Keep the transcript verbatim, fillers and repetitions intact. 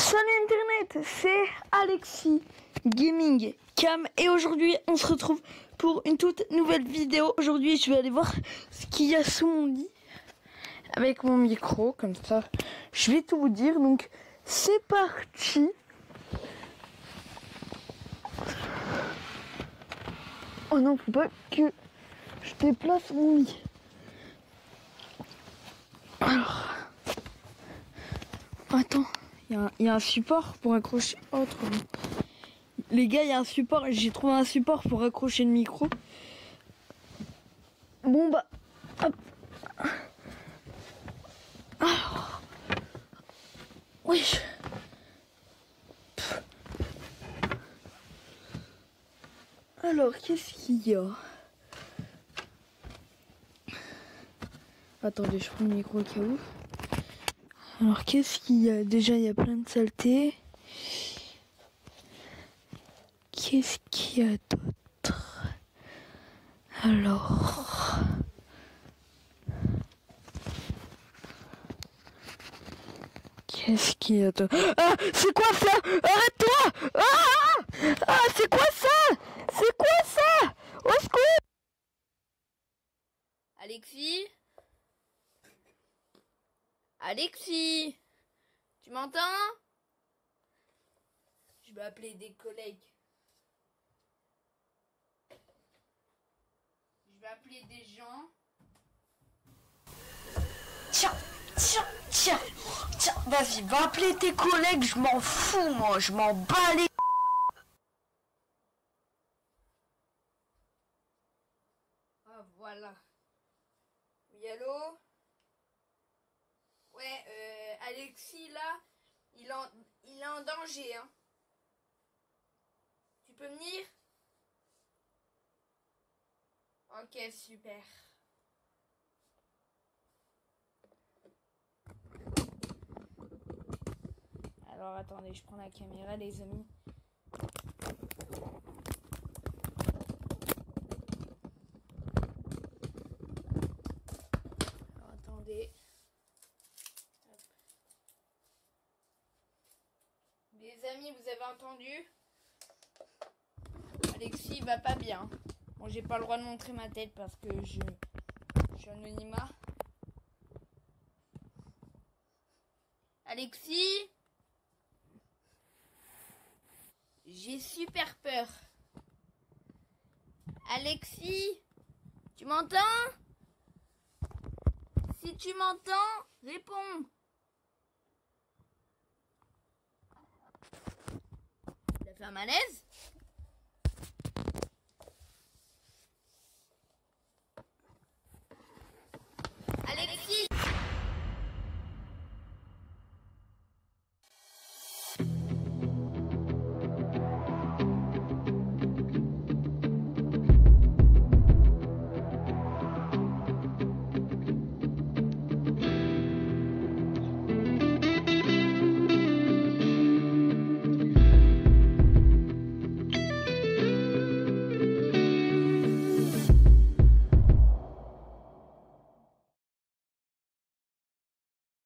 Salut Internet, c'est Alexis Gaming Cam et aujourd'hui on se retrouve pour une toute nouvelle vidéo. Aujourd'hui je vais aller voir ce qu'il y a sous mon lit avec mon micro, comme ça je vais tout vous dire. Donc c'est parti. Oh non, faut pas que je déplace mon lit. Alors, attends, il y, y a un support pour accrocher. Oh, trop bien. Les gars, il y a un support. J'ai trouvé un support pour accrocher le micro. Bon bah, hop. Alors, oui. Alors, qu'est-ce qu'il y a? Attendez, je prends le micro au cas où. Alors, qu'est-ce qu'il y a? Déjà, il y a plein de saletés. Qu'est-ce qu'il y a d'autre? Alors... Qu'est-ce qu'il y a d'autre? Ah, c'est quoi ça? Arrête-toi! Ah, ah, c'est quoi ça? C'est quoi ça? Au secours! Alexis? Alexis? Tu m'entends? Je vais appeler des collègues. Je vais appeler des gens. Tiens, tiens, tiens, tiens, vas-y, va appeler tes collègues, je m'en fous, moi, je m'en bats les... Ah, voilà. Oui, allô? Ouais, euh, Alexis, là, il est en, il est en danger, hein. Tu peux venir? Ok, super. Alors, attendez, je prends la caméra, les amis. Alors, attendez. Hop. Les amis, vous avez entendu? Alexis va pas bien. Bon, j'ai pas le droit de montrer ma tête parce que je, je suis anonymat. Alexis? J'ai super peur. Alexis? Tu m'entends? Si tu m'entends, réponds. Il a fait un malaise?